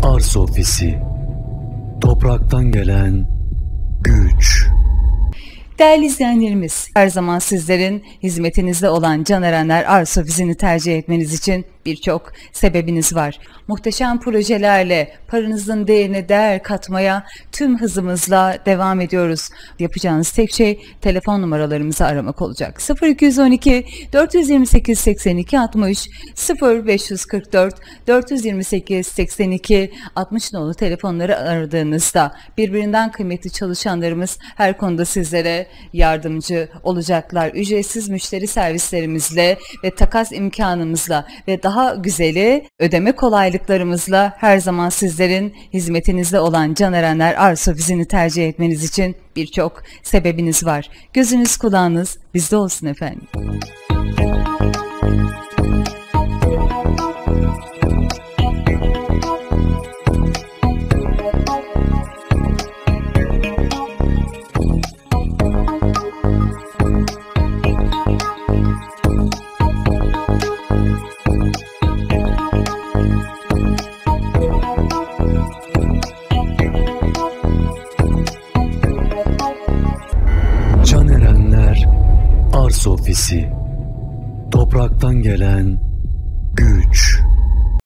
Arsa Ofisi. Topraktan gelen güç. Değerli izleyenlerimiz, her zaman sizlerin hizmetinizde olan Can Erenler Arsa Ofisi'ni tercih etmeniz için birçok sebebiniz var. Muhteşem projelerle paranızın değerine değer katmaya tüm hızımızla devam ediyoruz. Yapacağınız tek şey telefon numaralarımızı aramak olacak. 0212 428 82 60 0544 428 82 60 nolu telefonları aradığınızda birbirinden kıymetli çalışanlarımız her konuda sizlere yardımcı olacaklar. Ücretsiz müşteri servislerimizle ve takas imkanımızla ve daha güzeli ödeme kolaylıklarımızla her zaman sizlerin hizmetinizde olan Can Erenler Arsa Ofisi'ni tercih etmeniz için birçok sebebiniz var. Gözünüz kulağınız bizde olsun efendim. Can Erenler Arsa Ofisi. Topraktan gelen güç.